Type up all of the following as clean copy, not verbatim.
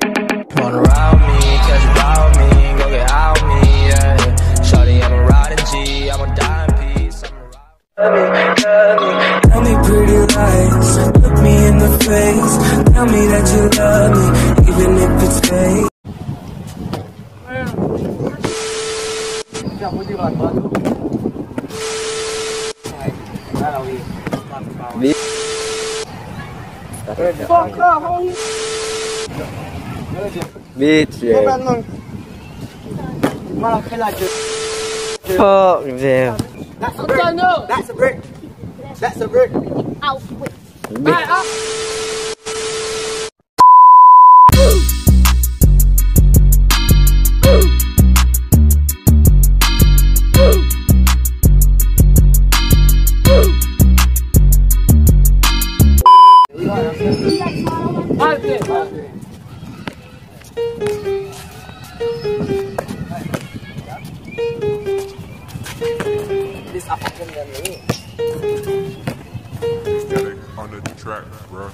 Wanna ride me, catch about me, go get out me, yeah. Shawty, I'm a riding G, I'm a dying piece. Tell me pretty lies, look me in the face. Tell me that you love me, even if it's fake. Biết rồi. Fuck them. That's a brick. That's a brick. That's a brick. Oh, wait. On the track, bro.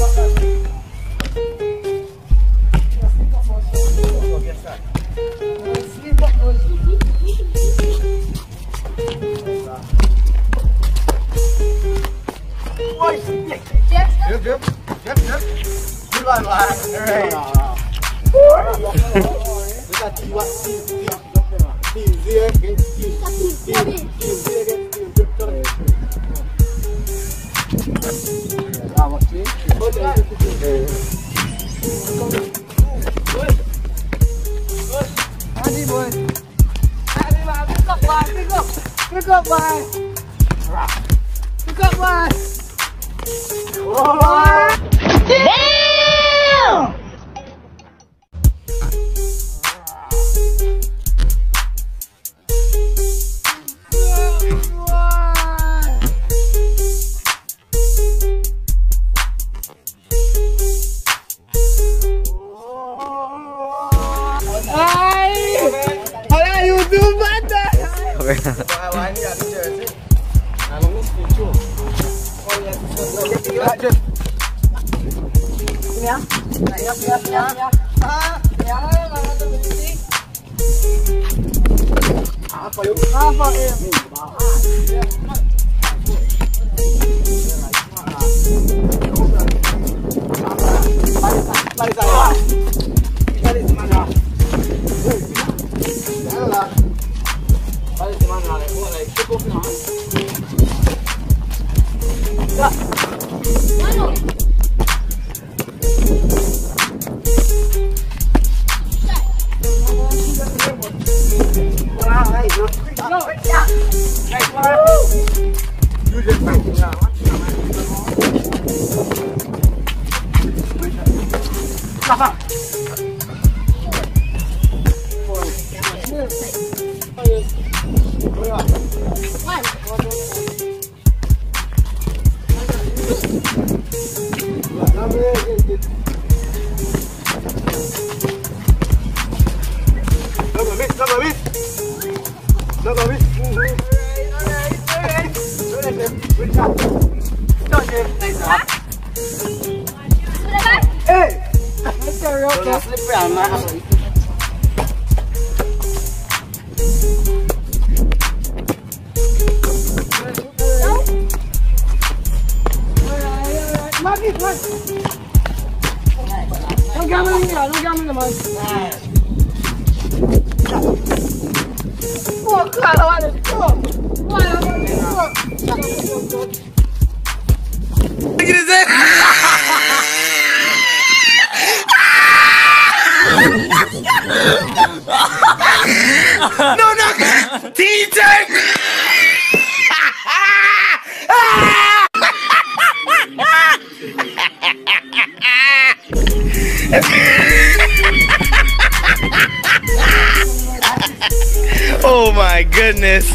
Oh my goodness.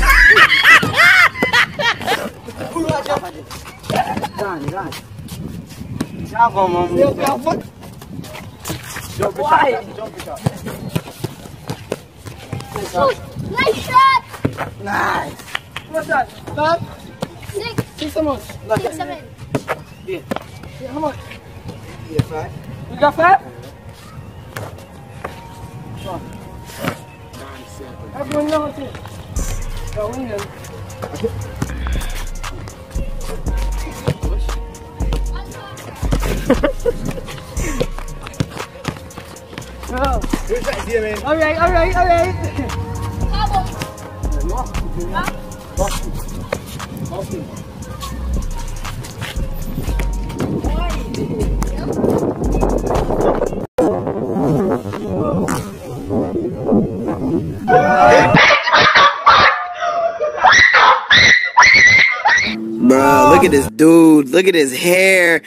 Nice shot! Nice. What's that? Five? 6. 6 how much? 6, 7. Yeah, how much? Yeah, 5. You got 5? Here's the idea, man. Alright. Bro, look at this dude. Look at his hair.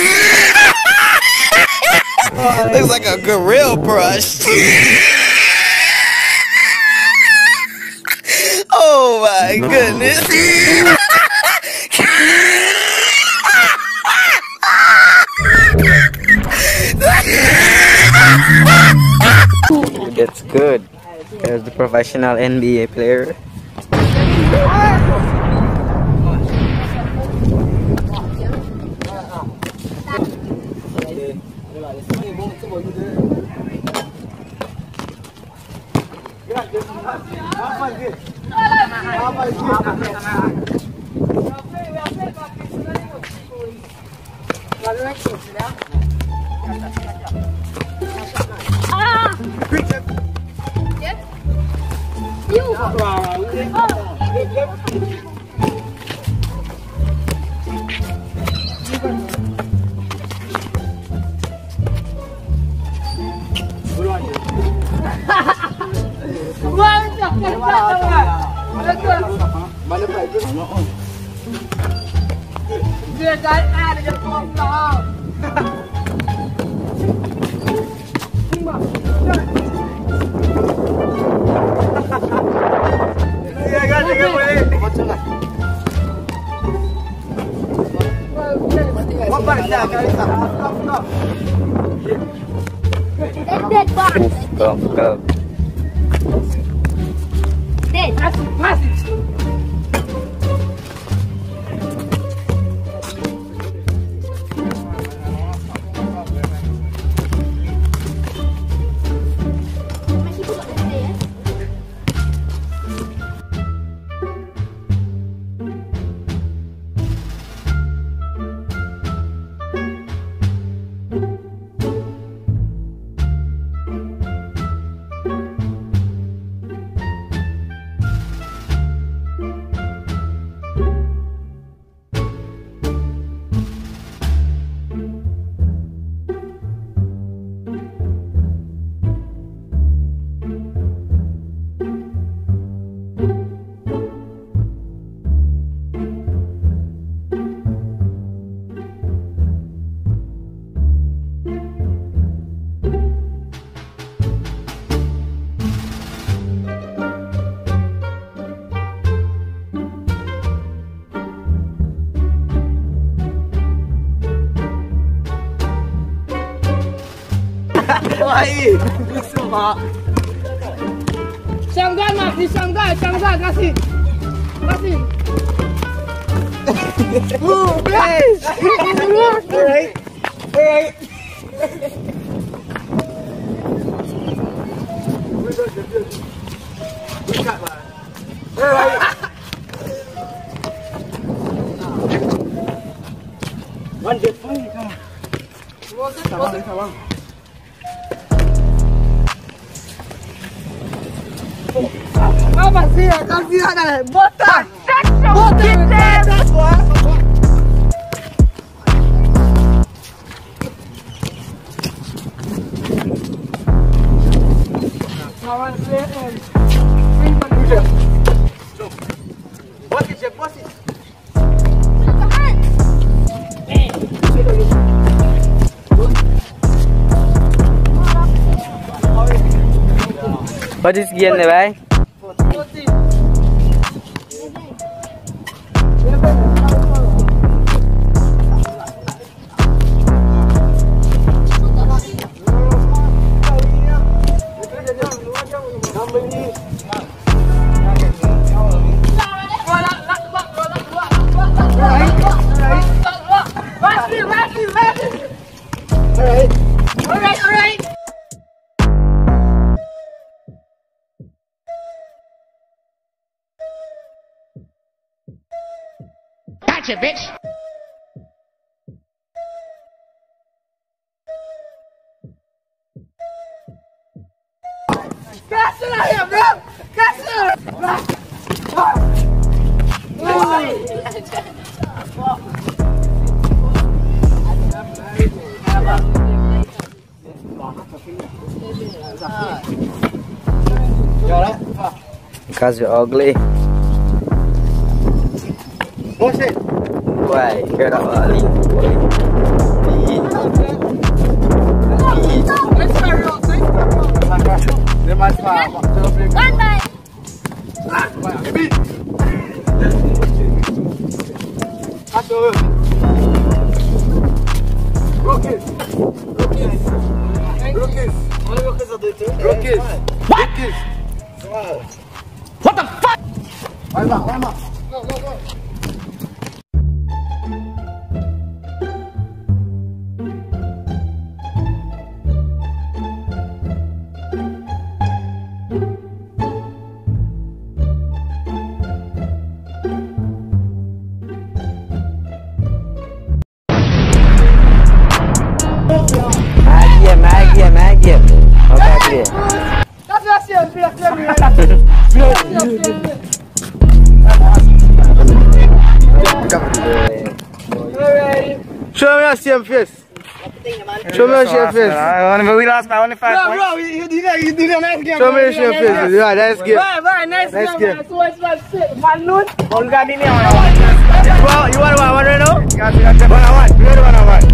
Looks like a gorilla brush. Oh my goodness. That's good. There's the professional NBA player. Dia kan ada je potong. Ya kan, dia boleh. Apa dah kali tak? Dead box. Go. Dead. Masih. Masih buka gede ya. Wahai, semua. Sangga masih sangga kasih. Kasih. Please. Alright. Wonderful. Salam. Apa sih? Kasih ada botak. Kawan saya. Bos. What is game nih, Bay? Alright. Gotcha, bitch. Kasih lah ya, bro. Kasih. Because you're ugly. Push it. Why? Get up early. Dia masih One by. Aduh. Rokis. What the fuck? Lama. Go. Maggie. Okay, Kasih biar. Show me your same face. Show me your same face. We lost by only 5 points. Bro, you did a nice game. Show me your same face. Yeah, nice game. Bye, nice game. So it's like 1-0. You want to one right now? 1-1.